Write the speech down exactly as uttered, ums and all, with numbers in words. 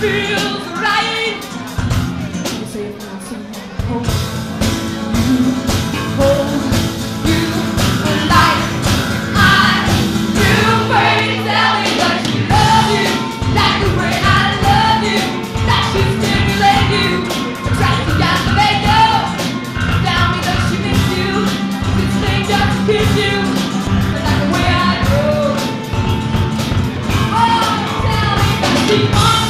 feels right. You say it feels so hold you, hold you like I do. Baby, tell me that she loves you, like the way I love you, that she stimulates you, tries to captivate you. Tell me that she misses you, this thing just to kiss you, but not the way I do. Oh, tell me that she wants